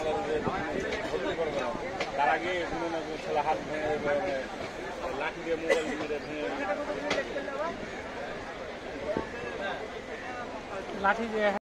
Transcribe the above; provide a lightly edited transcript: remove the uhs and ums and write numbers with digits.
তার আগে ছেলে হাত ভেঙে লাঠি দিয়ে মোবাইল দিয়ে ভেঙে লাঠি দিয়ে